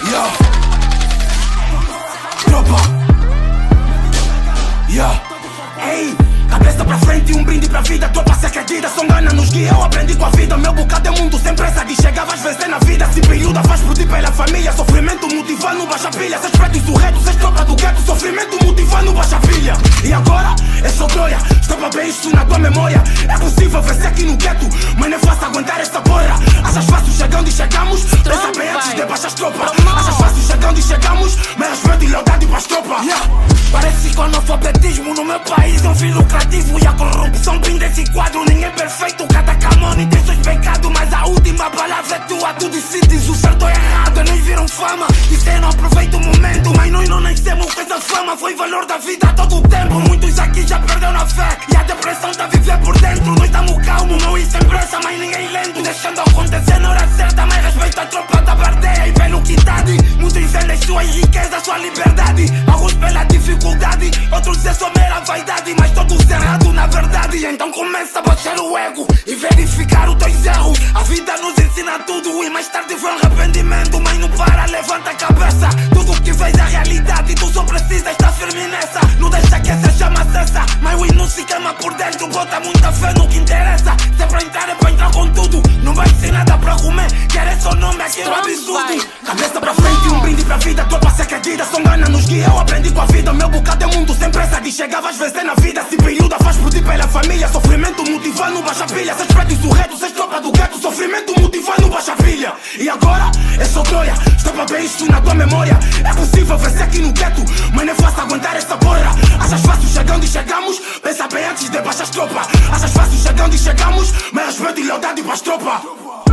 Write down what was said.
Yeah. Tropa. Yeah. Ei, cabeça pra frente e um brinde pra vida. Tropa se acredita, só engana nos guia. Eu aprendi com a vida, meu bocado é mundo sem pressa. De chegar vais vencer na vida. Se período faz explodir pela família. Sofrimento motivando, baixa pilha. Cês preto insurreto, cês tropa do gueto. Sofrimento motivando, baixa pilha. E agora, é só glória. Estropa bem isso na tua memória. É possível vencer aqui no gueto, mas não é fácil aguentar esta porra. Achas fácil chegando e chegamos? Pensa bem antes de baixar as tropas. Achas fácil chegando e chegamos? Mas respeito e lealdade pras tropas. Parece que o analfabetismo no meu país é um fim lucrativo. E a corrupção brinda esse quadro. Ninguém é perfeito, cada camone tem seus pecados. Mas a última palavra é tua, tu decides o certo ou errado. Nós viram fama, disseram aproveita o momento. Mas nós não nascemos com essa fama, foi valor da vida a todo o tempo. Muitos aqui já perderam a fé e a depressão tá a viver por dentro. Nós estamos calmos, não isso sem pressa, mas ninguém lento. Deixando acontecer na hora certa, mas respeito a tropa da bardeia e pelo que tá de. Muitos vendem sua riqueza, sua liberdade. Alguns pela dificuldade, outros é só mera vaidade. Mas todos errados na verdade. Então começa a baixar o ego e verificar os teus erros. A vida nos ensina tudo e mais tarde vem um arrependimento. Mas não para, levanta a cabeça. Tudo que vês é a realidade, tu só precisa estar firme nessa. Não deixa que essa chama cessa, mas o hino se queima por dentro. Bota muita fé no que interessa. Se é pra entrar, é pra entrar com tudo. Não vai ser nada pra comer, querer só nome aqui no absurdo. Cabeça pra frente e um brinde pra vida. Tropa se acredita, só engana nos guia. Eu aprendi com a vida, meu bocado é mundo sem pressa. De chegar vais vencer na vida. Se período faz explodir pela família. Sofrimento motivando, baixa pilha. Cês preto insurreto, cês tropa do gueto. Sofrimento motivando, baixa pilha. E agora, é só glória. Estropa bem isso na tua memória. É possível vencer aqui no gueto, mas não é fácil aguentar essa porra. Achas fácil chegando e chegamos? Pensa bem antes de baixar as tropas. Achas fácil chegando e chegamos? Mas respeito e lealdade pras tropas.